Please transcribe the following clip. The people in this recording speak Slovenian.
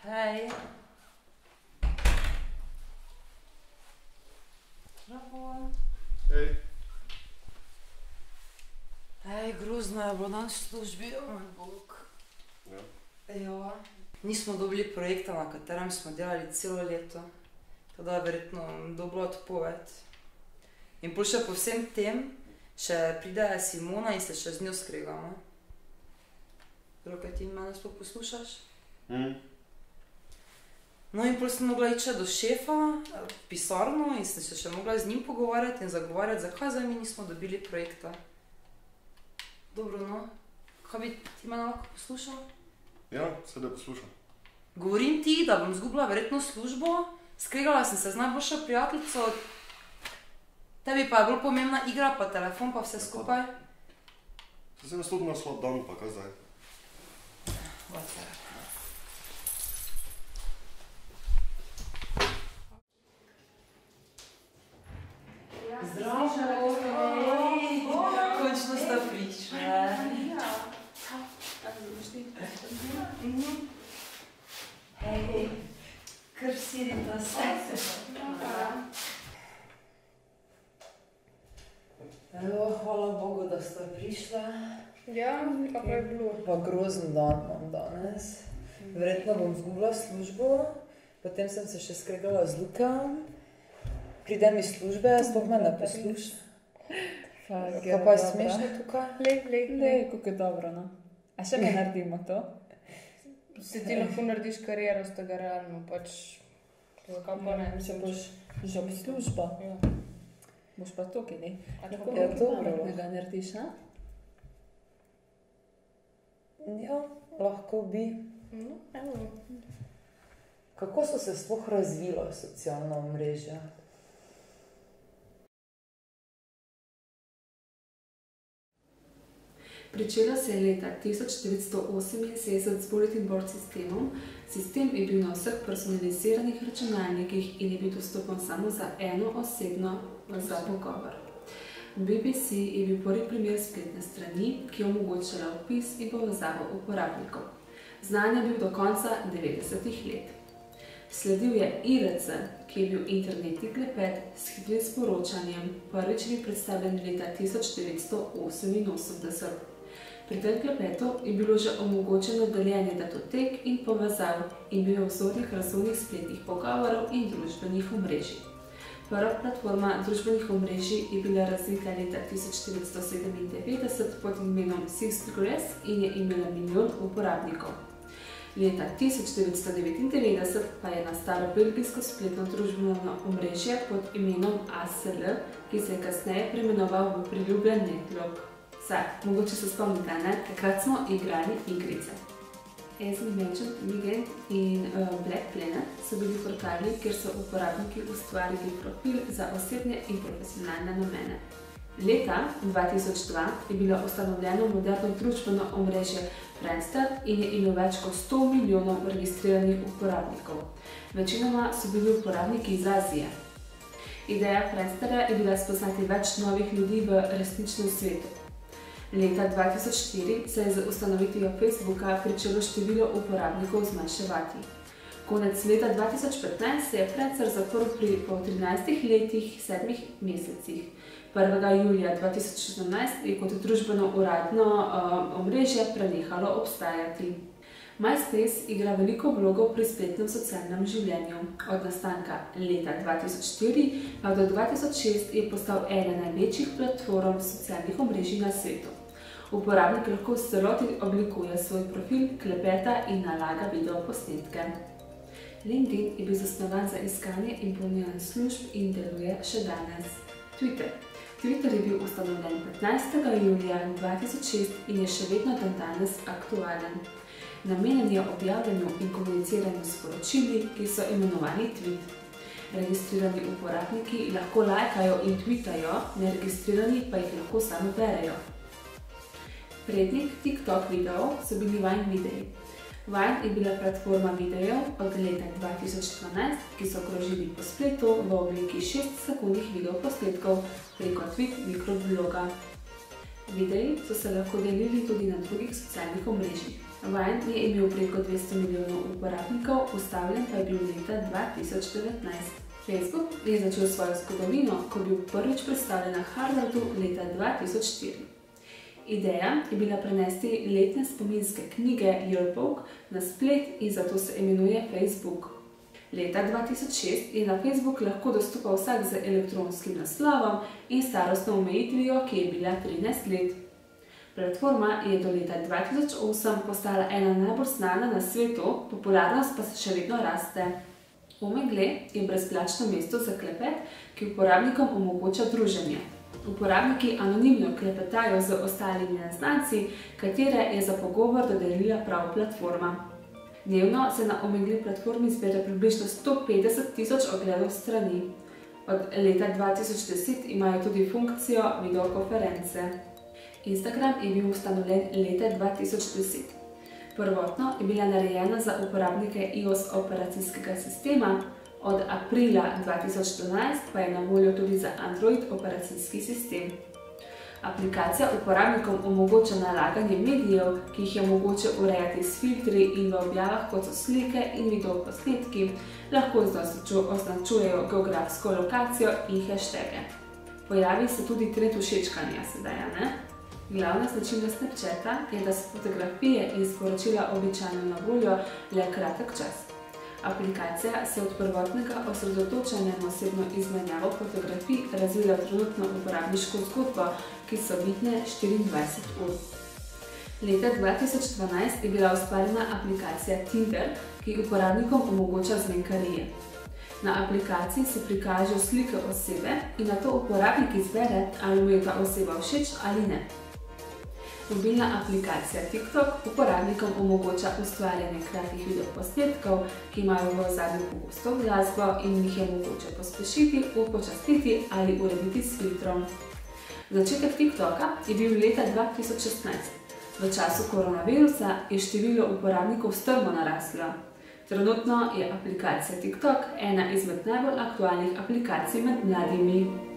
Hej. Zdravo. Hej. Hej, grozno je bilo danes v službi, moj bog. Ja. Ja. Nismo dobili projekta, na katerem smo delali celo leto. Teda je verjetno dobila odpoved. In pol še po vsem tem, še pride Simona in se še z njo skregamo. Kaj ti mene sploh poslušaš? No in pol sem mogla iti še do šefa v pisarno in sem se še mogla z njim pogovarjati in zagovarjati, zakaj zdaj mi nismo dobili projekta. Dobro, no. Kaj bi ti mene lahko poslušal? Ja, sedaj poslušam. Govorim ti, da bom izgubila verjetno službo, skregala sem se z najboljšo prijateljico, tebi pa je bolj pomembna igra, pa telefon, pa vse skupaj. Se sem nastopila slab dan, pa kaj zdaj? Whatever. Zdravo, hej, končno sta prišla. Hej, kar sedita se. Hvala Bogu, da sta prišla. Ja, kako je bilo? Pa grozen dan imam danes. Verjetno bom izgubila službo, potem sem se še skregala z Lukom. Pridem iz službe, sploh me ne posluša. Kaj pa je smešno tukaj? Lej, kako je dobro, no. A še kaj naredimo to? Se ti lahko narediš kariero z tega realno, pač... Zakaj pa ne? Se boš že ob službo. Ja. Boš pa tukaj, ne? Ja, dobro. Da narediš, a? Ja, lahko bi. No, evo. Kako so se sploh razvila socialna omrežja? Pričela se je leta 1978 z bulletin board sistemom. Sistem je bil na vseh personaliziranih računalnikih in je bil dostopen samo za eno osebno za pogovor. BBC je bil prvi primer spletne strani, ki je omogočala vpis in povezavo uporabnikov. Znan je bil do konca 90-ih let. Sledil je IRC, ki je bil internetni klepet s hitrim sporočanjem, prvič bil predstavljen leta 1988. Pri tem klepetu je bilo že omogočeno deljenje datotek in povezav in bil vzornik razvojnih spletnih pogovorov in družbenih omrežij. Prva platforma družbenih omrežij je bila razvita leta 1997 pod imenom Sixgrass in je imela 1 milijon uporabnikov. Leta 1999 pa je nastalo belgijsko spletno družbeno omrežje pod imenom ASL, ki se je kasneje preimenoval v priljubljen Netlog. Mogoče se spomnite, ne? Takrat smo igrali igrice. As Mentioned, Legend in Black Planet so bili portali, kjer so uporabniki ustvarili profil za osebne in profesionalne namene. Leta 2002 je bilo ustanovljeno moderno družbeno omrežje Friendster in je imel več kot 100 milijonov registriranih uporabnikov. Večinoma so bili uporabniki iz Azije. Ideja Friendsterja je bila spoznati več novih ljudi v resničnem svetu. Leta 2004 se je z ustanovitvijo Facebooka pričelo število uporabnikov zmanjševati. Konec leta 2015 se je Friendster zaprl po 13 letih 7 mesecih. 1. julija 2017 je kot družbeno uradno omrežje prenehalo obstajati. MySpace igra veliko vlogo pri spletnem socialnem življenju. Od nastanka leta 2004 pa do 2006 je postal ena največjih platform socialnih omrežij na svetu. Uporabnik lahko v celoti oblikuje svoj profil, klepeta in nalaga videoposnetke. LinkedIn je bil zasnovan za iskanje in ponujanje služb in deluje še danes. Twitter je bil ustanovljen 15. julija 2006 in je še vedno danes aktualen. Namenjen je objavljanju in komuniciranju sporočili, ki so imenovani tweet. Registrirani uporabniki lahko lajkajo in tweetajo, neregistrirani pa jih lahko samo berejo. Prednik TikTok videov so bili Vine videi. Vine je bila platforma videjev od leta 2012, ki so krožili po spletu v obliki 6-sekundnih videoposnetkov preko tweet mikrobloga. Videi so se lahko delili tudi na drugih socialnih omrežjih. Vine je imel preko 200 milijonov uporabnikov, ustavljen pa je bil leta 2019. Facebook je začel svojo zgodovino, ko je bil prvič predstavljen na Harvardu leta 2004. Ideja je bila prenesti letne spominske knjige Yearbook na splet in zato se imenuje Facebook. Leta 2006 je na Facebook lahko dostopal vsak z elektronskim naslovom in starostno omejitvijo, ki je bila 13 let. Platforma je do leta 2008 postala ena najbolj znana na svetu, popularnost pa se še vedno raste. Omegle je brezplačno mesto za klepet, ki uporabnikom omogoča druženje. Uporabniki anonimno klepetajo z ostalimi neznanci, katere je za pogovor dodelila prav platforma. Dnevno se na Omegle platformi zbere približno 150 000 ogledov strani. Od leta 2010 imajo tudi funkcijo videokonference. Instagram je bil ustanovljen leta 2010. Prvotno je bila narejena za uporabnike iOS operacijskega sistema, od aprila 2012 pa je na voljo tudi za Android operacijski sistem. Aplikacija uporabnikom omogoča nalaganje medijev, ki jih je mogoče urejati s filtri in v objavah, kot so slike in videoposnetki, lahko označujejo geografsko lokacijo in hashtage. Pojavi se tudi trend všečkanja sedaj, ne? Glavna značilnost Snapchata je, da so fotografije in sporočila običajno na voljo le kratek čas. Aplikacija se od prvotnega osredotočanja na osebno izmenjavo fotografij razvila v trenutno uporabniško zgodbo, ki so vidne 24 ur. Leta 2012 je bila ustvarjena aplikacija Tinder, ki uporabnikom omogoča zmenkarije. Na aplikaciji se prikažejo slike osebe in nato uporabnik izbere, ali mu je ta oseba všeč ali ne. Mobilna aplikacija TikTok uporabnikom omogoča ustvarjanje kratkih videoposnetkov, ki imajo v ozadju pogosto glasbo in jih je mogoče pospešiti, upočasniti ali urediti s filtrom. Začetek TikToka je bil leta 2016. V času koronavirusa je število uporabnikov strmo naraslo. Trenutno je aplikacija TikTok ena izmed najbolj aktualnih aplikacij med mladimi.